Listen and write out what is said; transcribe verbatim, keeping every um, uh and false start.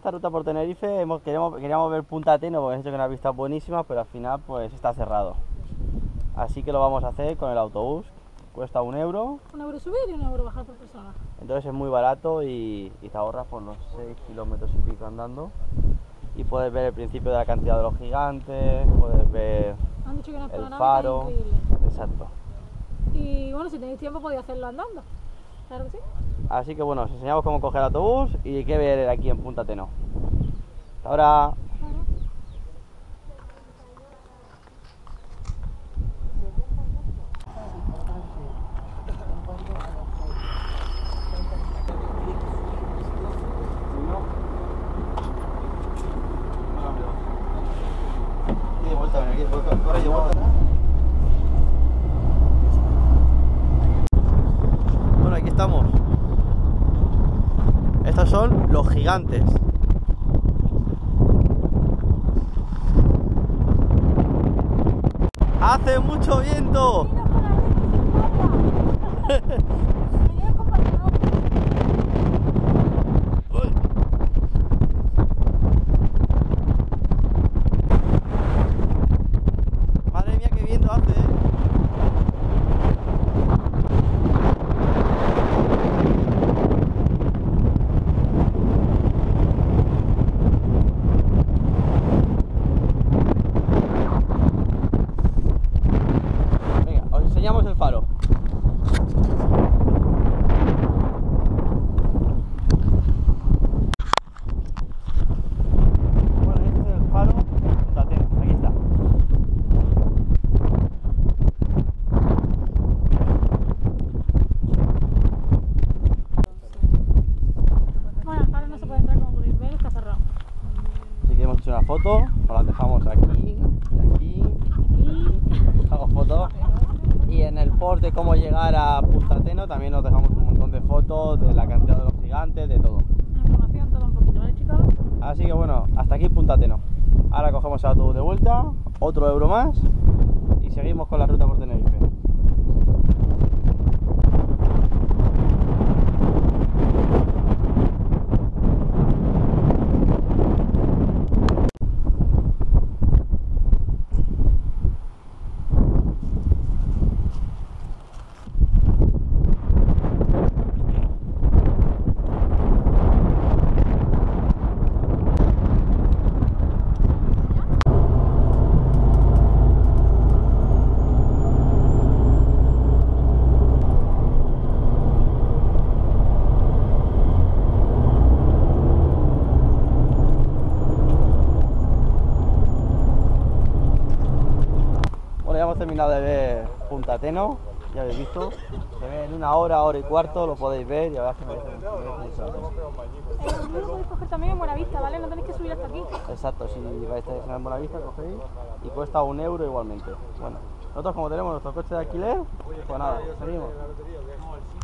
esta ruta por Tenerife hemos, queríamos, queríamos ver Punta Teno porque hemos hecho que unas vistas buenísimas, pero al final pues está cerrado. Así que lo vamos a hacer con el autobús. Cuesta un euro. Un euro subir y un euro bajar por persona. Entonces es muy barato y, y te ahorras por los seis kilómetros y pico andando. Y puedes ver el principio de la cantidad de los gigantes, puedes ver Han dicho que no es para el nada, faro. que es increíble. Exacto. Y bueno, si tenéis tiempo podéis hacerlo andando. Claro que sí. Así que bueno, os enseñamos cómo coger el autobús y qué ver aquí en Punta Teno. Hasta ahora. Bueno, aquí estamos. Estos son los gigantes. ¡Hace mucho viento! Madre mía, qué viento hace, ¿eh? Venga, os enseñamos el faro. Bueno, este es el faro de Punta Teno, aquí está. Bueno, el faro no se puede entrar, como podéis ver, está cerrado. Así que hemos hecho una foto, os la dejamos aquí, y aquí, Y dejamos fotos. Y en el post de cómo llegar a Punta Teno también os dejamos un montón de fotos de la cantidad de los gigantes, de todo. información todo un poquito, ¿vale, chicos? Así que bueno, hasta aquí Punta Teno. Ahora cogemos el autobús de vuelta, otro euro más y seguimos con la ruta por Tenerife. Ya hemos terminado de ver Punta Teno, ya habéis visto, se ve en una hora, hora y cuarto, lo podéis ver y la verdad es que merece mucho la pena. El libro lo podéis coger también en Buenavista, ¿vale? No tenéis que subir hasta aquí. Exacto, si vais a estar en Buenavista, cogéis y cuesta un euro igualmente. Bueno, nosotros como tenemos nuestro coche de alquiler, pues nada, seguimos.